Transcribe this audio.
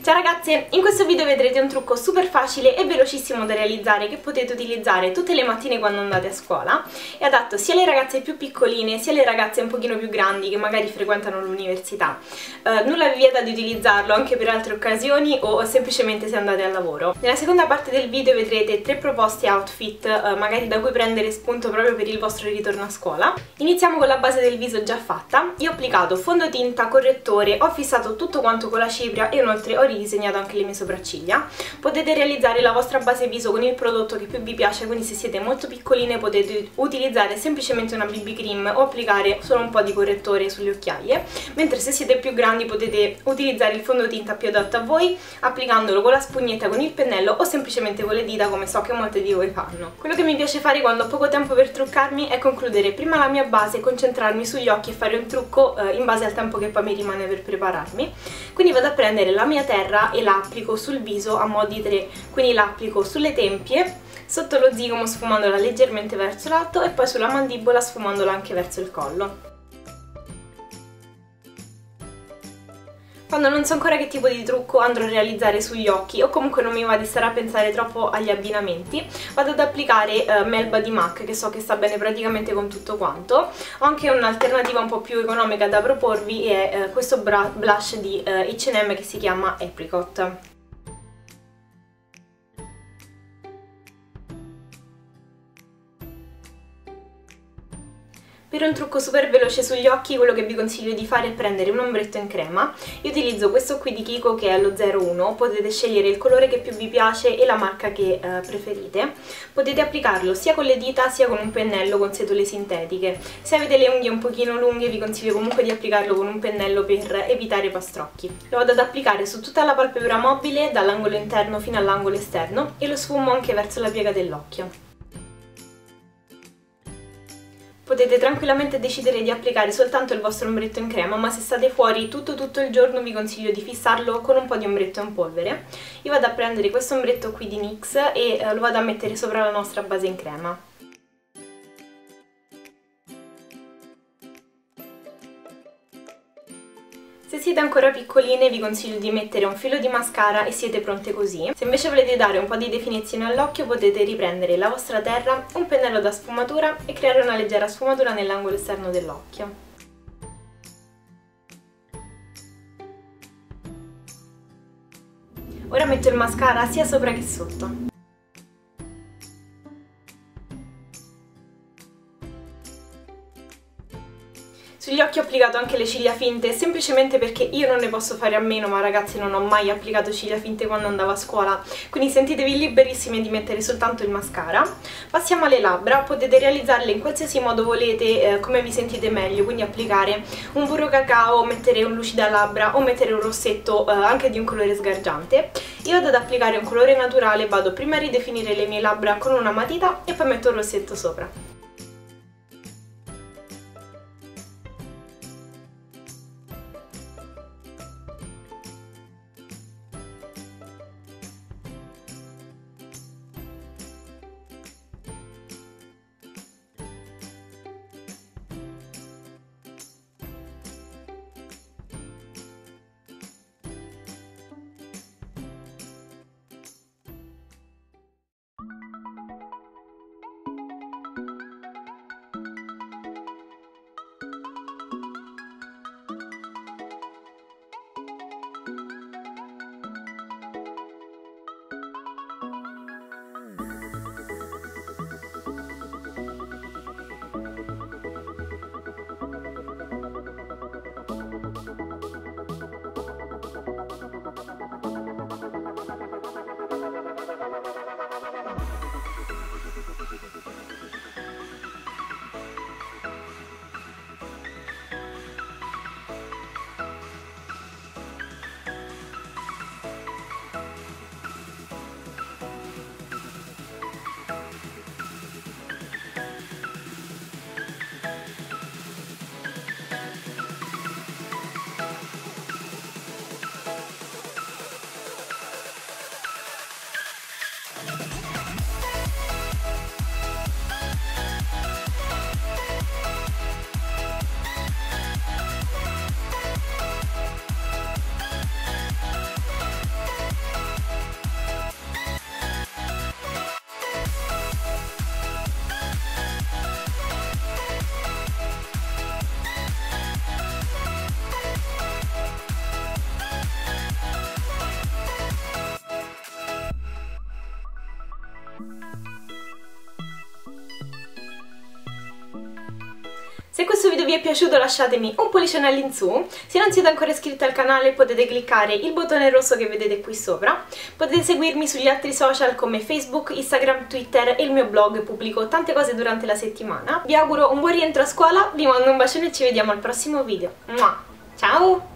Ciao ragazze, in questo video vedrete un trucco super facile e velocissimo da realizzare che potete utilizzare tutte le mattine quando andate a scuola. È adatto sia alle ragazze più piccoline sia alle ragazze un pochino più grandi che magari frequentano l'università. Nulla vi vieta di utilizzarlo anche per altre occasioni o semplicemente se andate al lavoro. Nella seconda parte del video vedrete 3 proposte outfit magari da cui prendere spunto proprio per il vostro ritorno a scuola. Iniziamo con la base del viso già fatta. Io ho applicato fondotinta, correttore, ho fissato tutto quanto con la cipria e inoltre ho ridisegnato anche le mie sopracciglia. Potete realizzare la vostra base viso con il prodotto che più vi piace, quindi se siete molto piccoline potete utilizzare semplicemente una BB cream o applicare solo un po' di correttore sulle occhiaie, mentre se siete più grandi potete utilizzare il fondotinta più adatto a voi applicandolo con la spugnetta, con il pennello o semplicemente con le dita, come so che molte di voi fanno. Quello che mi piace fare quando ho poco tempo per truccarmi è concludere prima la mia base, concentrarmi sugli occhi e fare un trucco in base al tempo che poi mi rimane per prepararmi. Quindi vado a prendere la mia terra e la applico sul viso a mo' di 3, quindi la applico sulle tempie, sotto lo zigomo sfumandola leggermente verso l'alto e poi sulla mandibola sfumandola anche verso il collo. Quando non so ancora che tipo di trucco andrò a realizzare sugli occhi o comunque non mi va di stare a pensare troppo agli abbinamenti, vado ad applicare Melba di MAC, che so che sta bene praticamente con tutto quanto. Ho anche un'alternativa un po' più economica da proporvi, è questo blush di H&M che si chiama Apricot. Per un trucco super veloce sugli occhi quello che vi consiglio di fare è prendere un ombretto in crema. Io utilizzo questo qui di Kiko che è lo 01, potete scegliere il colore che più vi piace e la marca che preferite. Potete applicarlo sia con le dita sia con un pennello con setole sintetiche. Se avete le unghie un pochino lunghe vi consiglio comunque di applicarlo con un pennello per evitare pastrocchi. Lo vado ad applicare su tutta la palpebra mobile, dall'angolo interno fino all'angolo esterno, e lo sfumo anche verso la piega dell'occhio. Potete tranquillamente decidere di applicare soltanto il vostro ombretto in crema, ma se state fuori tutto il giorno vi consiglio di fissarlo con un po' di ombretto in polvere. Io vado a prendere questo ombretto qui di NYX e lo vado a mettere sopra la nostra base in crema. Se siete ancora piccoline vi consiglio di mettere un filo di mascara e siete pronte così. Se invece volete dare un po' di definizione all'occhio potete riprendere la vostra terra, un pennello da sfumatura e creare una leggera sfumatura nell'angolo esterno dell'occhio. Ora metto il mascara sia sopra che sotto. Sugli occhi ho applicato anche le ciglia finte, semplicemente perché io non ne posso fare a meno, ma ragazzi non ho mai applicato ciglia finte quando andavo a scuola, quindi sentitevi liberissime di mettere soltanto il mascara. Passiamo alle labbra, potete realizzarle in qualsiasi modo volete, come vi sentite meglio, quindi applicare un burro cacao, mettere un lucida labbra o mettere un rossetto anche di un colore sgargiante. Io vado ad applicare un colore naturale, vado prima a ridefinire le mie labbra con una matita e poi metto il rossetto sopra. Se questo video vi è piaciuto lasciatemi un pollicione all'insù, se non siete ancora iscritti al canale potete cliccare il bottone rosso che vedete qui sopra, potete seguirmi sugli altri social come Facebook, Instagram, Twitter e il mio blog, pubblico tante cose durante la settimana. Vi auguro un buon rientro a scuola, vi mando un bacione e ci vediamo al prossimo video. Ciao!